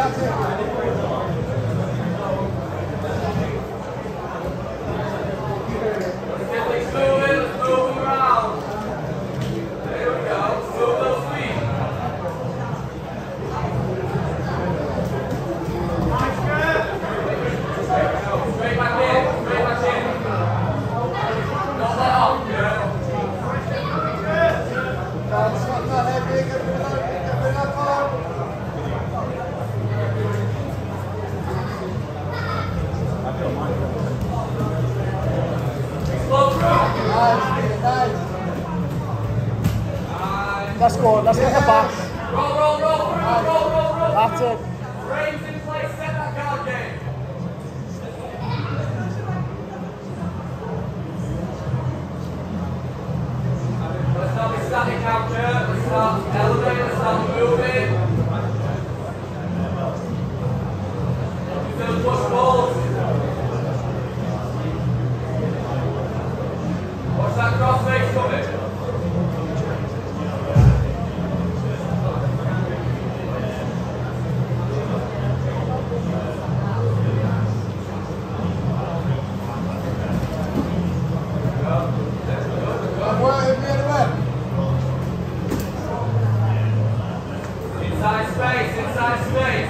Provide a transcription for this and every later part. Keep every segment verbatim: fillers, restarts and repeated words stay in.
Let's go, let's get the back. Roll, roll, roll, roll, roll, roll, roll. That's it. Frames in place, set that guard game. Let's not be static out here. Let's start elevating, let's start moving. You feel the push balls. Watch that cross face coming. Inside space, inside space.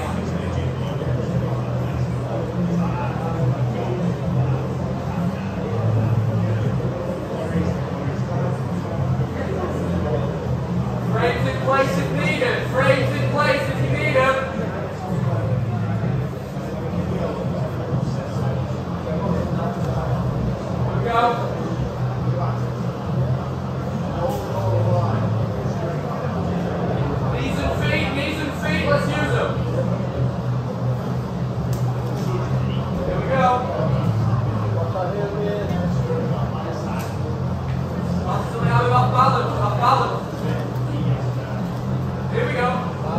Frames in place if needed. Frames in place if you need them. Here we go. Knees and feet, knees and feet, let's use them. Here we go. Constantly having off balance, off balance. Here we go.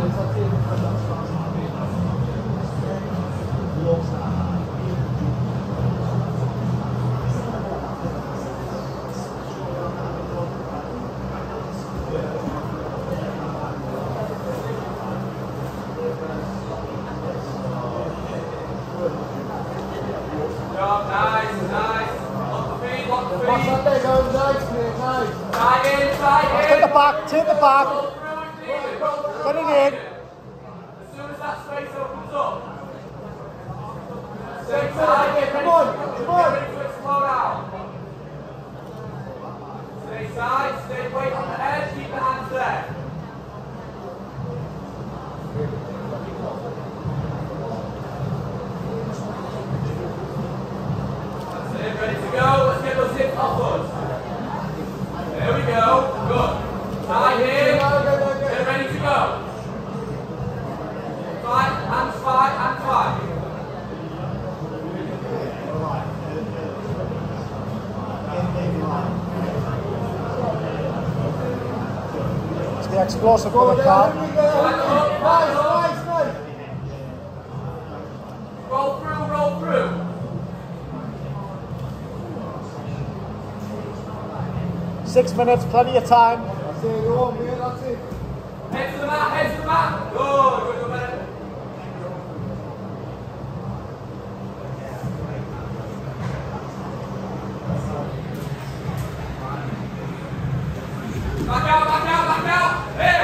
Job, nice, nice. Lock the feet, lock the feet. Watch that leg over, nice, mate, nice. Tight in, tight in. Take the back, take the back. Roll through if needed, roll through Put it if in. needed. As soon as that space opens up. Stay tight, get ready. Come on, come Get on. ready to explode out. Stay tight, stay weight on the edge, keep the hands there. That's it, ready to go. Let's get those hips upwards. There we go. Good. Tight here. Get ready to go. Fight, hands fight, and fight. Let's get explosive for the car. Fight up, fight up. Roll through, roll through. Six minutes, plenty of time. That's it, go on, mate, that's it. Head to the mat, head to the mat. Good, good, good, man. Back out, back out, back out. Hey!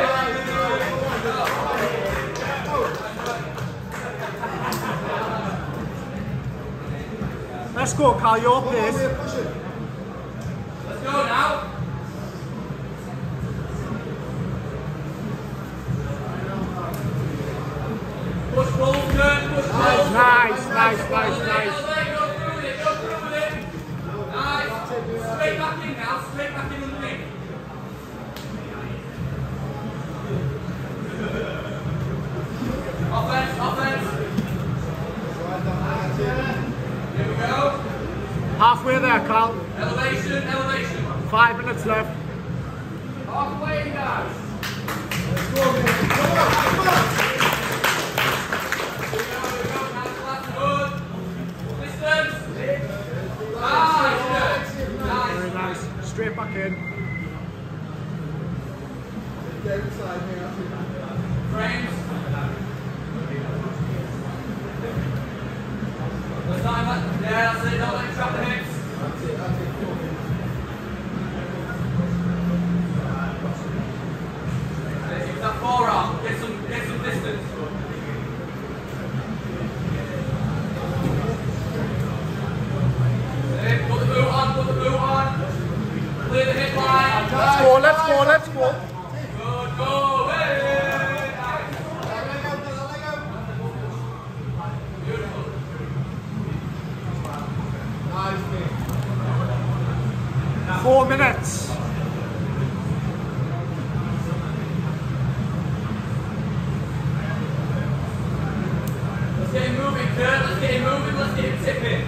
Let's go, Carl, your Come on, pace. mate, push it. Let's go now. Push balls, turn, push balls. Nice, nice, nice, nice. Elevate, go through with it, go through with it. Nice. Straight back in now, straight back in underneath. Offense, offense. Here we go. Halfway there, Carl. Elevation, elevation. Five minutes left. Halfway, guys. Let's go, mate. Come on, come on. Here we go, here we go. Hands flat, good. Distance. Nice, good. Nice. Very nice. Straight back in. Get inside, mate, that's it. Frames. Yeah, that's it. Don't let him trap the hips. Let's use that forearm. Get some, get some distance. There, put the boot on, put the boot on. Clear the hip line. Let's go, let's go, let's go. Good, go. Hey. Beautiful. Nice, mate. Four minutes. Let's get him moving, Kurt. Let's get him moving. Let's get him tipping.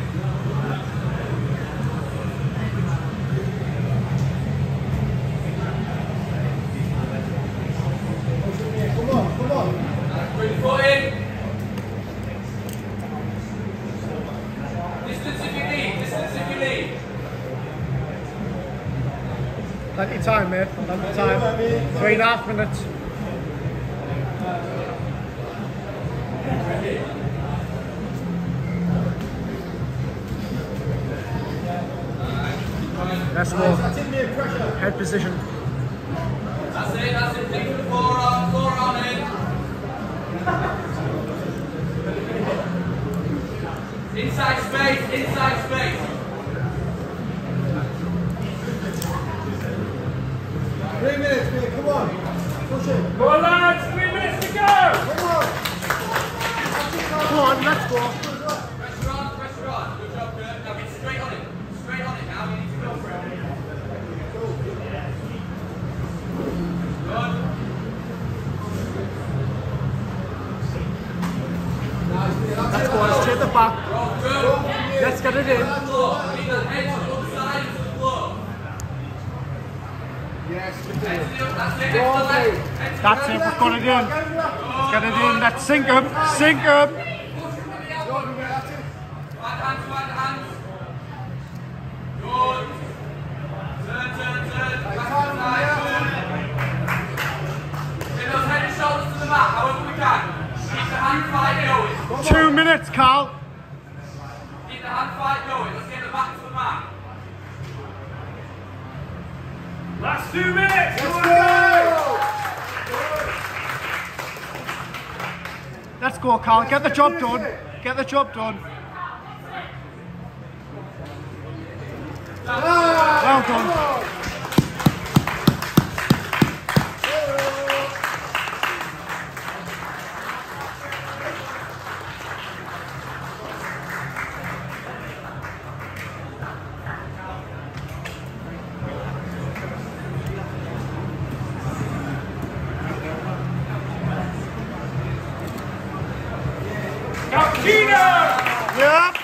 Come on, come on. Bring the foot in. Distance if you need. Distance if you need. Plenty of time, mate. Plenty of time. Three and a half minutes. Let's go. That's it, mate. Pressure. Head position. That's it. That's it. Take the forearm. Forearm in. Inside space. Inside space. Three minutes, mate. Come on. Push it. Go on, lads, three minutes to go! Come on. Come on, let's go. Pressure on. Pressure on. Good job, Kurt. Now get straight on it. Straight on it now. You need to go for it. Good. Nice, mate. That's Let's it. go, straight the back. Roll through. Let's get it in. Floor. We need that edge on the other side into the floor. Yes, Edge to the- That's it. Edge to the left. Edge to the That's it, left. we've got it in. Let's get it in. Let's sink him. Sink him. Push him with the elbow. That's it. Right hands, right hands. Good. Turn, turn, turn. Back to the side. Get those head and shoulders to the mat, however we can. Keep the hand fight going. Two minutes, Carl. Keep the hand fight going. Let's get the back to the mat. Last two minutes! Let's Come on, go. guys! Let's go, Carl. Get the job done. Get the job done. Well done. Cappuccino! Yep.